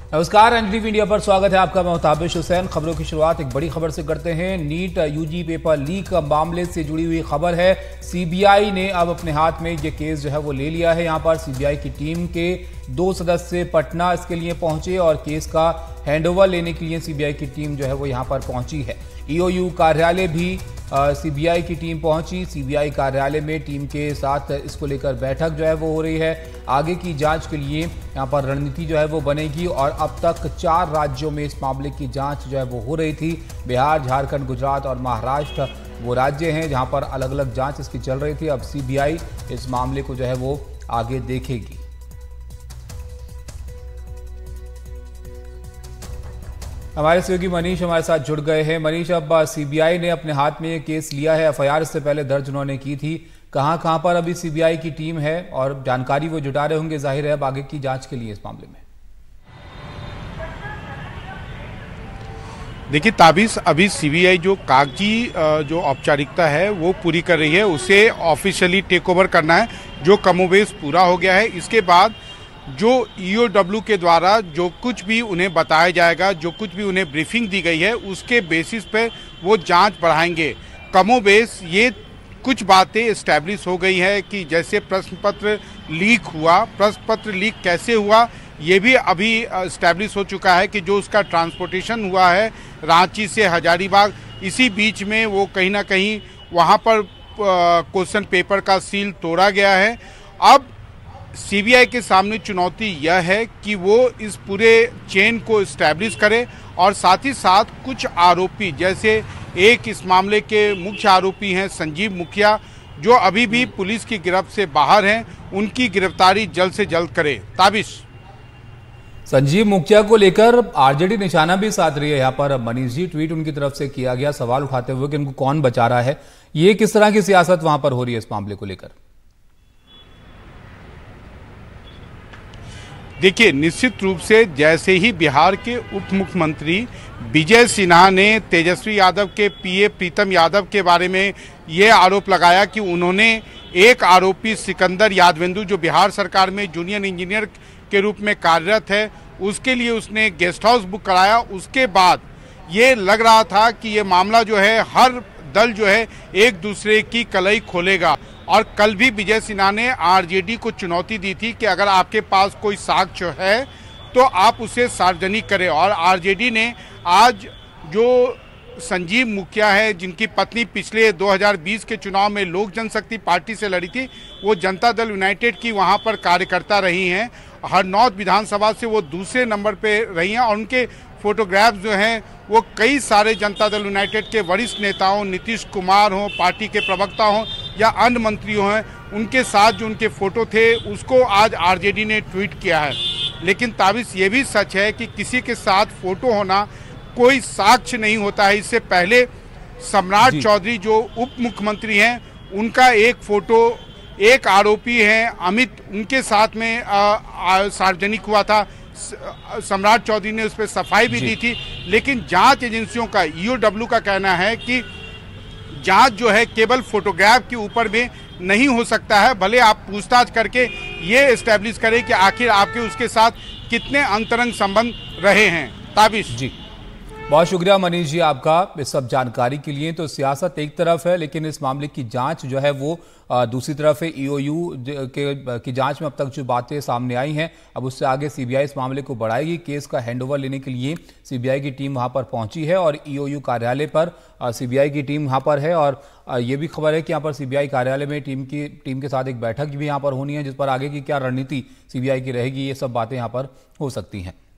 नमस्कार, NDTV India पर स्वागत है आपका। मैं ताबिश हुसैन। खबरों की शुरुआत एक बड़ी खबर से करते हैं। नीट यूजी पेपर लीक मामले से जुड़ी हुई खबर है। सीबीआई ने अब अपने हाथ में ये केस जो है वो ले लिया है। यहां पर सीबीआई की टीम के 2 सदस्य पटना इसके लिए पहुंचे और केस का हैंडओवर लेने के लिए सीबीआई की टीम जो है वो यहां पर पहुंची है। ईओयू कार्यालय भी सीबीआई की टीम पहुंची। सीबीआई कार्यालय में टीम के साथ इसको लेकर बैठक जो है वो हो रही है। आगे की जांच के लिए यहां पर रणनीति जो है वो बनेगी और अब तक 4 राज्यों में इस मामले की जांच जो है वो हो रही थी। बिहार, झारखंड, गुजरात और महाराष्ट्र वो राज्य हैं जहां पर अलग अलग जांच इसकी चल रही थी। अब सीबीआई इस मामले को जो है वो आगे देखेगी। हमारे सहयोगी मनीष हमारे साथ जुड़ गए हैं। मनीष, अब सीबीआई ने अपने हाथ में ये केस लिया है। एफआईआर इससे पहले दर्ज उन्होंने की थी। कहां पर अभी सीबीआई की टीम है और जानकारी वो जुटा रहे होंगे, जाहिर है, अब आगे की जांच के लिए इस मामले में। देखिए ताबिश, अभी सीबीआई जो कागजी जो औपचारिकता है वो पूरी कर रही है। उसे ऑफिशियली टेक ओवर करना है, जो कमोबेश पूरा हो गया है। इसके बाद जो ईओडब्ल्यू के द्वारा जो कुछ भी उन्हें बताया जाएगा, जो कुछ भी उन्हें ब्रीफिंग दी गई है, उसके बेसिस पे वो जांच बढ़ाएंगे। कमोबेश ये कुछ बातें एस्टैब्लिश हो गई है कि जैसे प्रश्न पत्र लीक हुआ, प्रश्न पत्र लीक कैसे हुआ ये भी अभी एस्टैब्लिश हो चुका है कि जो उसका ट्रांसपोर्टेशन हुआ है रांची से हजारीबाग, इसी बीच में वो कहीं ना कहीं वहाँ पर क्वेश्चन पेपर का सील तोड़ा गया है। अब सीबीआई के सामने चुनौती यह है कि वो इस पूरे चेन को एस्टैब्लिश करे और साथ ही साथ कुछ आरोपी, जैसे एक इस मामले के मुख्य आरोपी हैं संजीव मुखिया, जो अभी भी पुलिस की गिरफ्त से बाहर हैं, उनकी गिरफ्तारी जल्द से जल्द करे। ताबिश, संजीव मुखिया को लेकर आरजेडी निशाना भी साध रही है। यहाँ पर मनीष जी, ट्वीट उनकी तरफ से किया गया सवाल उठाते हुए कि इनको कौन बचा रहा है। ये किस तरह की सियासत वहां पर हो रही है इस मामले को लेकर? देखिए, निश्चित रूप से जैसे ही बिहार के उप मुख्यमंत्री विजय सिन्हा ने तेजस्वी यादव के पीए प्रीतम यादव के बारे में ये आरोप लगाया कि उन्होंने एक आरोपी सिकंदर यादवेंदु, जो बिहार सरकार में जूनियर इंजीनियर के रूप में कार्यरत है, उसके लिए उसने गेस्ट हाउस बुक कराया। उसके बाद ये लग रहा था कि ये मामला जो है, हर दल जो है एक दूसरे की कलई खोलेगा। और कल भी विजय सिन्हा ने आरजेडी को चुनौती दी थी कि अगर आपके पास कोई साक्ष्य है तो आप उसे सार्वजनिक करें। और आरजेडी ने आज जो संजीव मुखिया है, जिनकी पत्नी पिछले 2020 के चुनाव में लोक जनशक्ति पार्टी से लड़ी थी, वो जनता दल यूनाइटेड की वहाँ पर कार्यकर्ता रही हैं। हरनौत विधानसभा से वो दूसरे नंबर पे रही हैं और उनके फोटोग्राफ जो हैं वो कई सारे जनता दल यूनाइटेड के वरिष्ठ नेताओं, नीतीश कुमार हों, पार्टी के प्रवक्ता हों या अन्य मंत्री हों, उनके साथ जो उनके फोटो थे उसको आज आरजेडी ने ट्वीट किया है। लेकिन ताबिश, ये भी सच है कि किसी के साथ फोटो होना कोई साक्ष्य नहीं होता है। इससे पहले सम्राट चौधरी जो उप मुख्यमंत्री हैं, उनका एक फोटो एक आरोपी हैं अमित, उनके साथ में सार्वजनिक हुआ था। सम्राट चौधरी ने उस पर सफाई भी दी थी। लेकिन जांच एजेंसियों का, ईओडब्ल्यू का कहना है कि जांच जो है केवल फोटोग्राफ के ऊपर में नहीं हो सकता है, भले आप पूछताछ करके ये एस्टैब्लिश करें कि आखिर आपके उसके साथ कितने अंतरंग संबंध रहे हैं। ताबिश जी, बहुत शुक्रिया मनीष जी आपका इस सब जानकारी के लिए। तो सियासत एक तरफ है, लेकिन इस मामले की जांच जो है वो दूसरी तरफ है। ईओयू की जांच में अब तक जो बातें सामने आई हैं, अब उससे आगे सीबीआई इस मामले को बढ़ाएगी। केस का हैंडओवर लेने के लिए सीबीआई की टीम वहां पर पहुंची है और ईओयू कार्यालय पर सीबीआई की टीम वहां पर है। और ये भी खबर है कि यहाँ पर सीबीआई कार्यालय में टीम के साथ एक बैठक भी यहाँ पर होनी है, जिस पर आगे की क्या रणनीति सीबीआई की रहेगी, ये सब बातें यहाँ पर हो सकती हैं।